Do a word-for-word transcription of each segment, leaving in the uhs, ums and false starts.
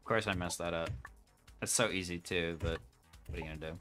Of course I messed that up. It's so easy too, but what are you gonna do?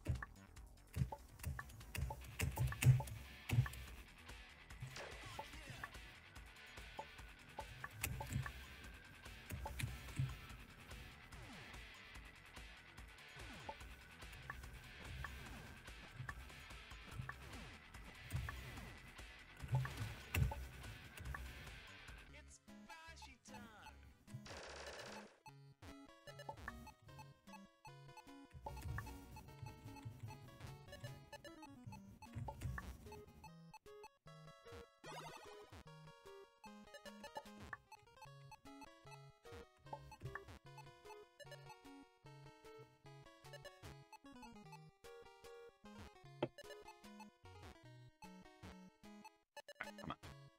Come on.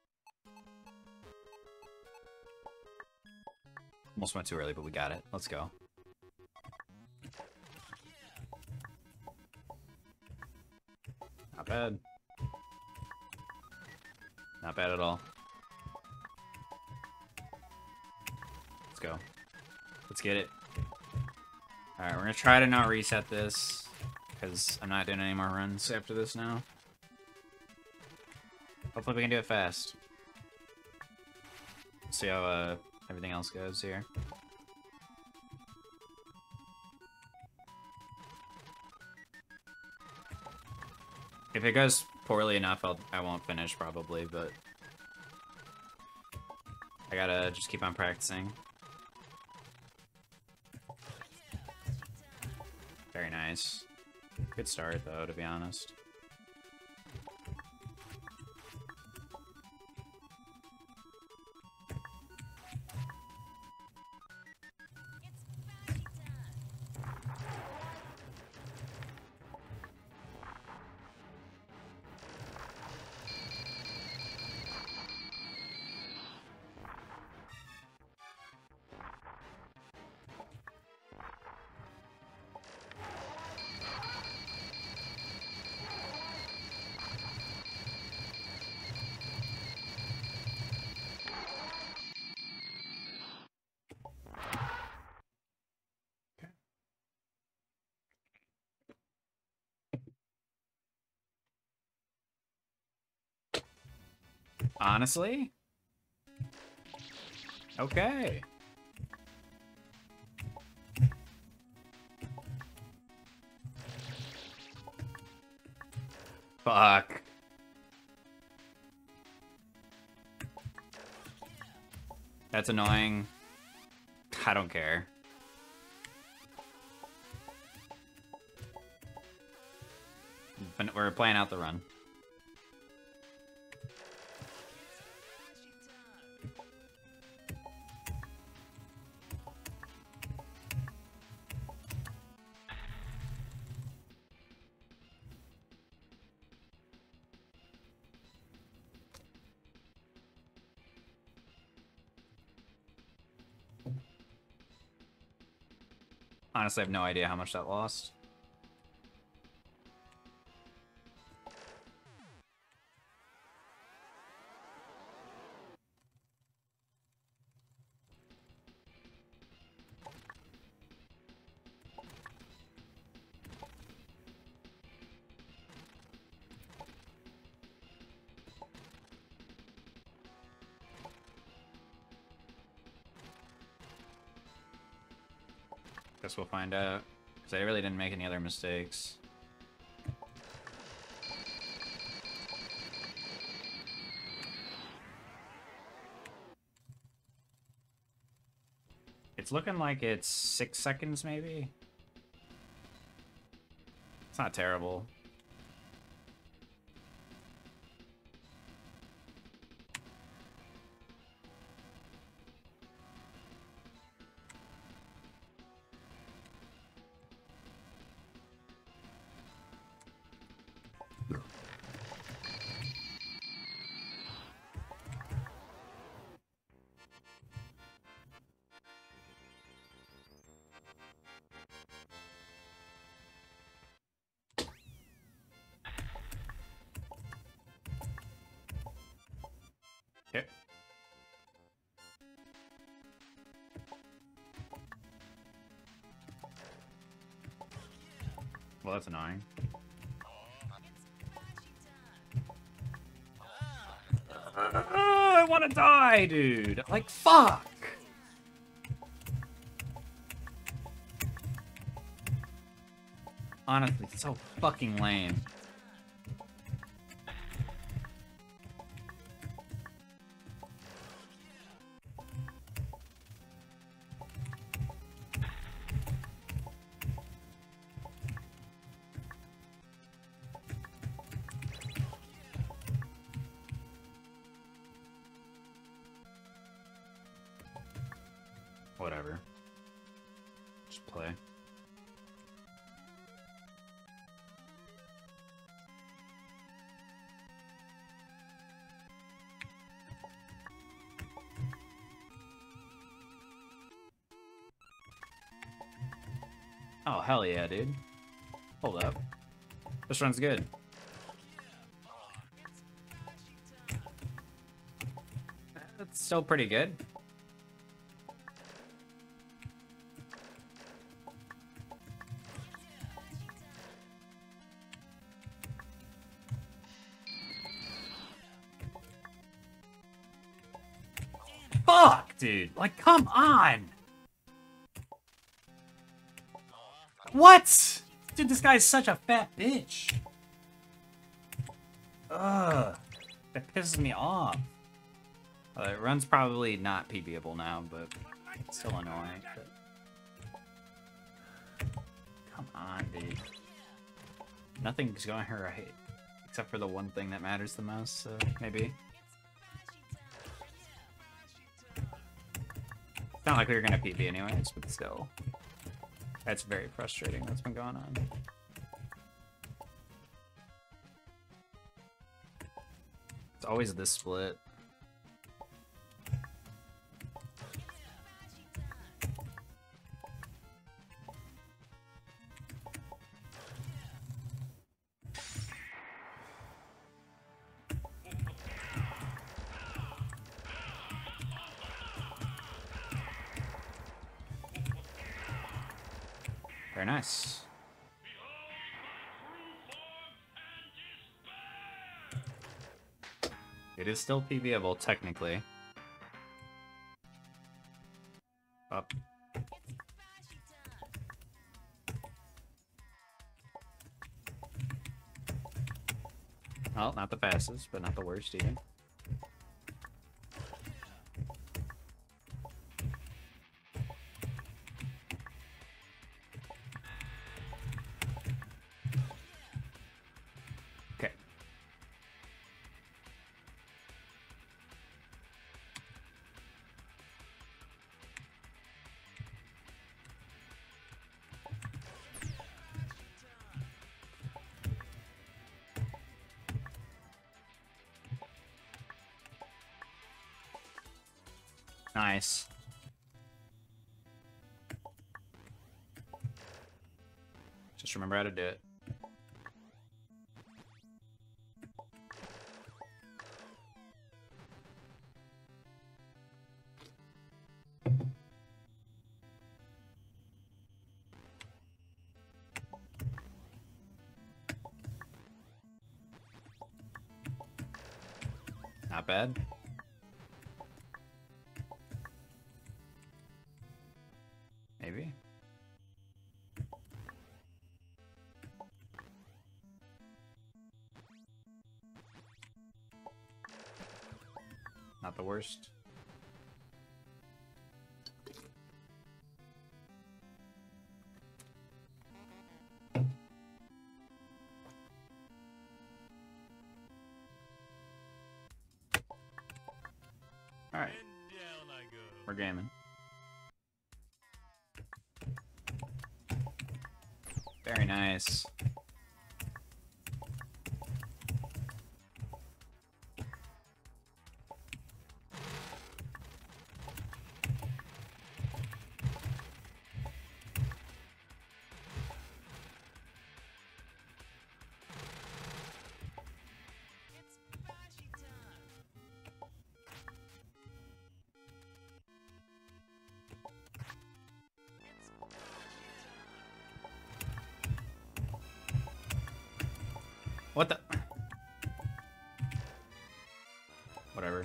Almost went too early, but we got it. Let's go. Not bad. Not bad at all. Let's go. Let's get it. Alright, we're gonna try to not reset this, because I'm not doing any more runs after this now. Hopefully we can do it fast. See how uh, everything else goes here. If it goes poorly enough, I'll, I won't finish probably, but I gotta just keep on practicing. Very nice. Good start though, to be honest. Honestly? Okay. Fuck. That's annoying. I don't care. But we're playing out the run. Honestly, I have no idea how much that lost. Guess we'll find out, because I really didn't make any other mistakes. It's looking like it's six seconds, maybe? It's not terrible. Well, that's annoying. Uh, I want to die, dude. Like, fuck. Honestly, it's so fucking lame. Whatever. Just play. Oh, hell yeah, dude. Hold up. This run's good. It's still pretty good. Fuck, dude. Like, come on. What? Dude, this guy's such a fat bitch. Ugh. That pisses me off. Uh, it run's probably not PBable now, but it's still annoying. But... Come on, dude. Nothing's going right. Except for the one thing that matters the most, so maybe. It's not like we were gonna P B anyways, but still. That's very frustrating what's been going on. It's always this split. Very nice. It is still PBable, technically. Up. Well, not the fastest, but not the worst either. Okay. Nice. Just remember how to do it. Not bad. Maybe. Not the worst. All right. We're gaming. Very nice. What the? Whatever.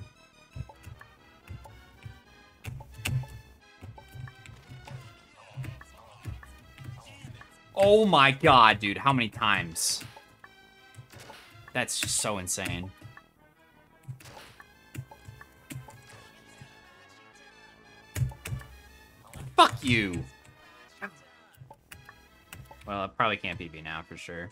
Oh my god, dude. How many times? That's just so insane. Fuck you! Well, it probably can't P B now, for sure.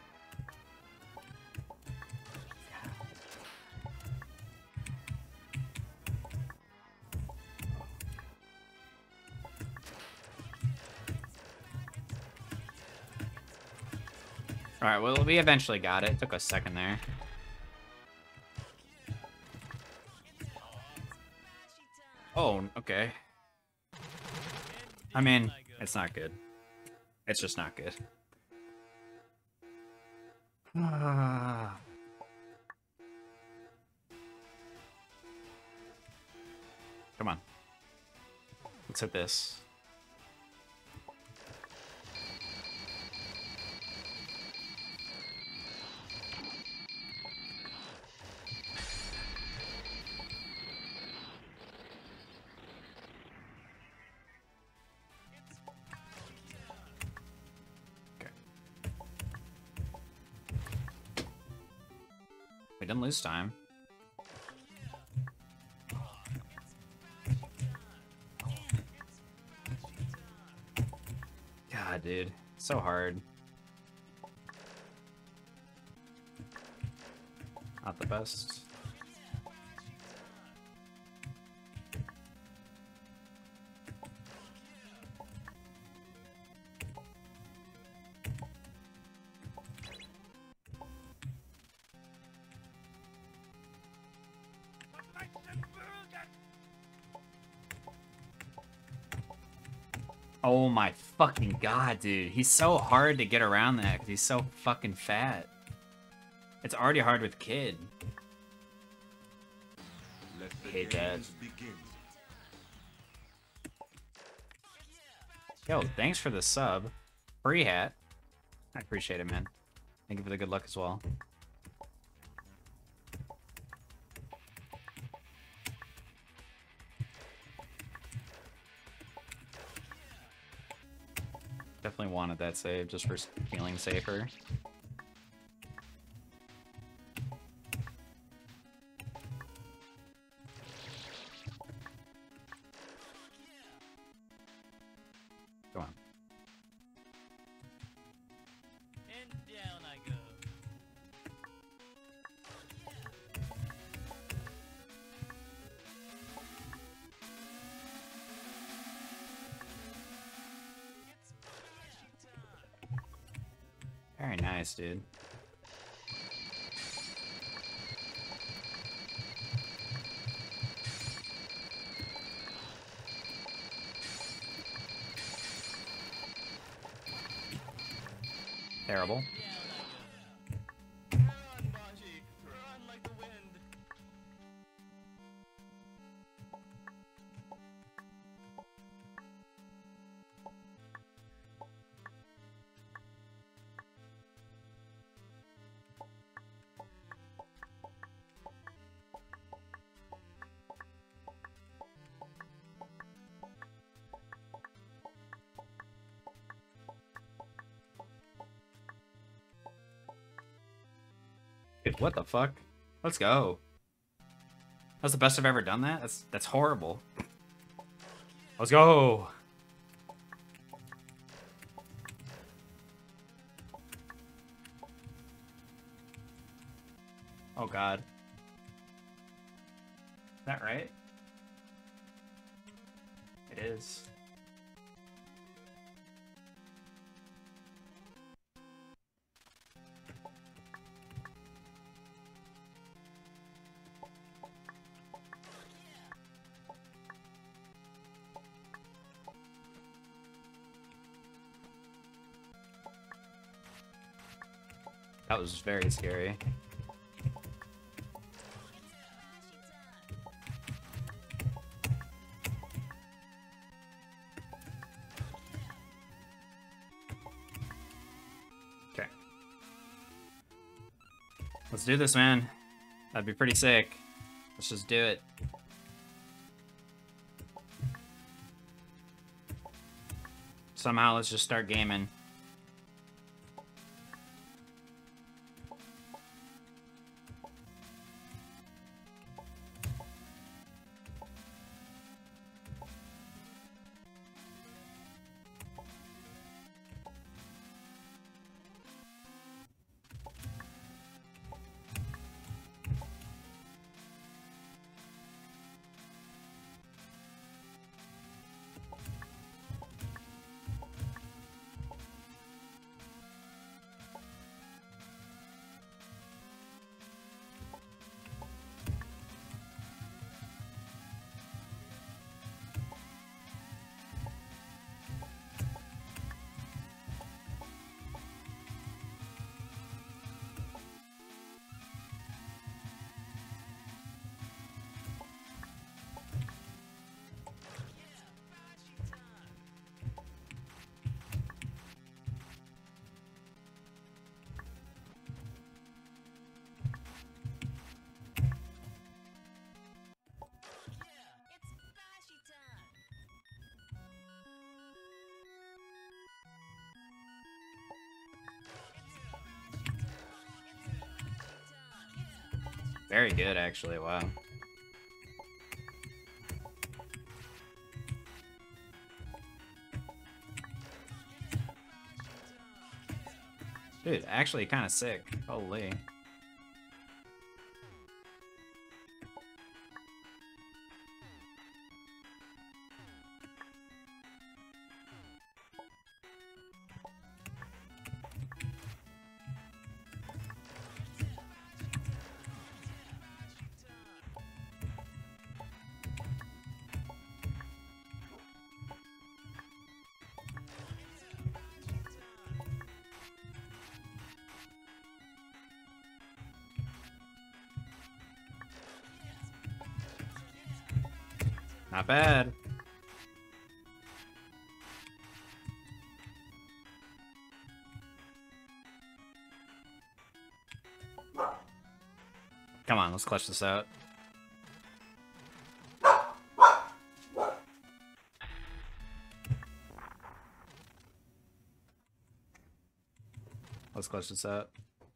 Alright, well, we eventually got it. Took a second there. Oh, okay. I mean, it's not good. It's just not good. Come on. Let's hit this. We didn't lose time. God, dude. So hard. Not the best. Oh my fucking god, dude. He's so hard to get around that because he's so fucking fat. It's already hard with Kid. I hate that. Yo, thanks for the sub. Free hat. I appreciate it, man. Thank you for the good luck as well. Definitely wanted that save just for feeling safer. Come on. And down I go. Very nice, dude. Terrible. Run, Boshy. Run like the wind. Dude, what the fuck? Let's go. That's the best I've ever done that? That's that's horrible. Let's go. Oh god. Is that right? It is. That was very scary. Okay. Let's do this, man. That'd be pretty sick. Let's just do it. Somehow, let's just start gaming. Very good, actually. Wow. Dude, actually kind of sick. Holy. Not bad. Come on, let's clutch this out. Let's clutch this out.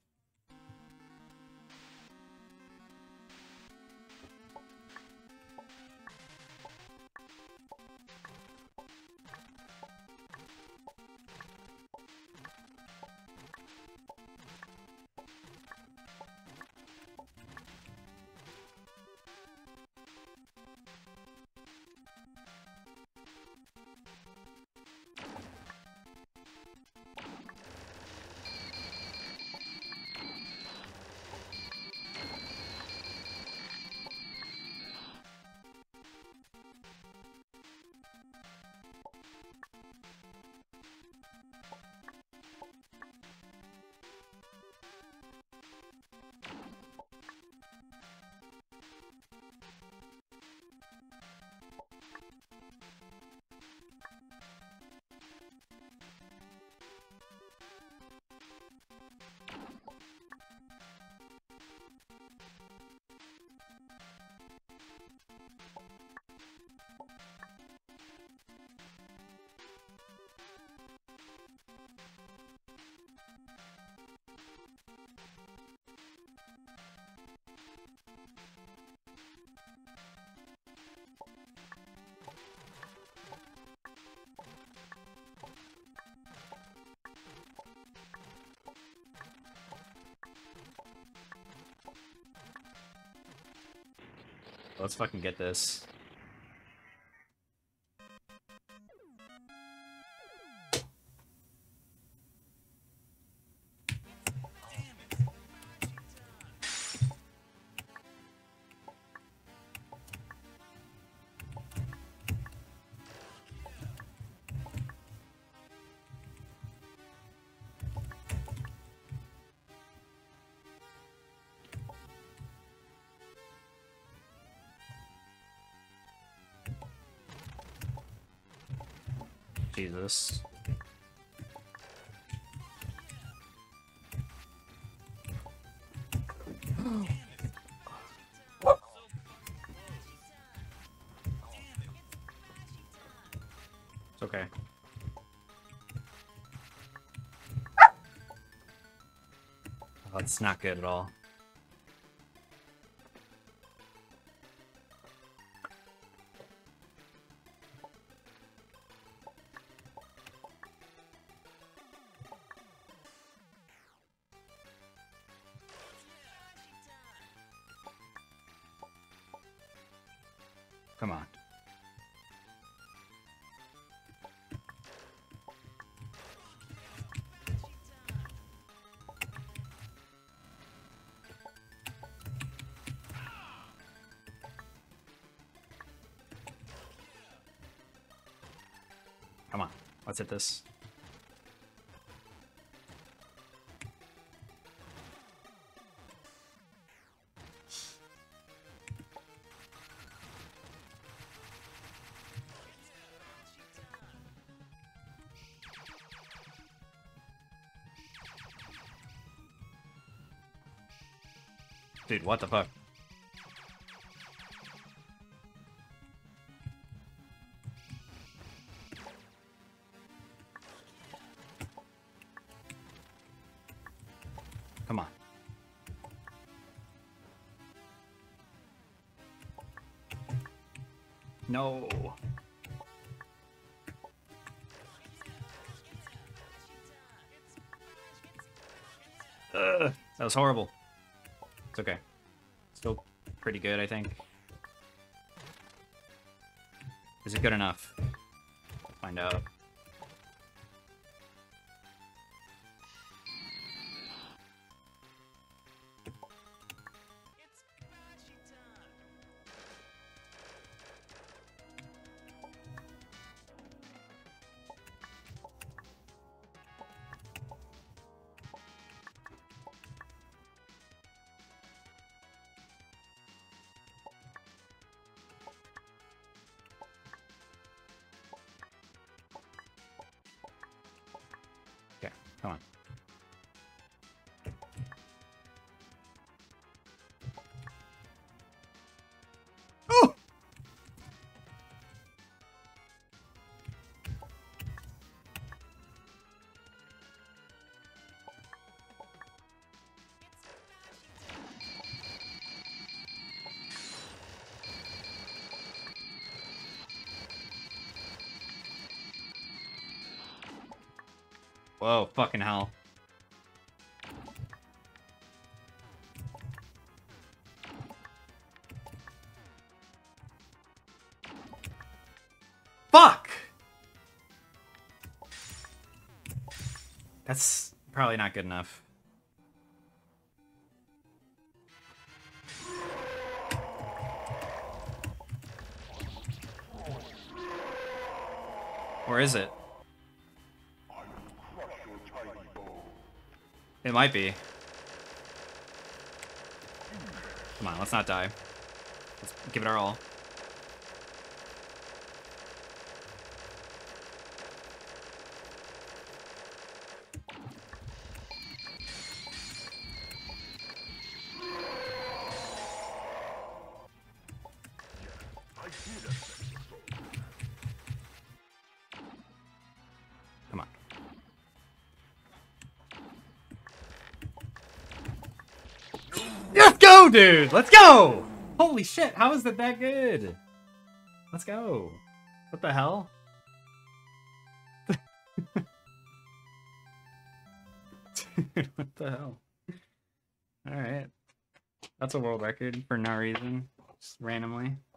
Let's fucking get this. Jesus. It's okay. Oh, it's not good at all. Come on. Come on. Let's hit this. Dude, what the fuck? Come on. No. Ugh, that was horrible. It's okay. Still pretty good, I think. Is it good enough? We'll find out. Okay, come on. Oh! Whoa, fucking hell. Fuck! That's probably not good enough. Or is it? It might be. Come on, let's not die. Let's give it our all. Come on. Let's go, dude! Let's go! Holy shit, how is it that good? Let's go. What the hell? Dude, what the hell? Alright. That's a world record for no reason. Just randomly.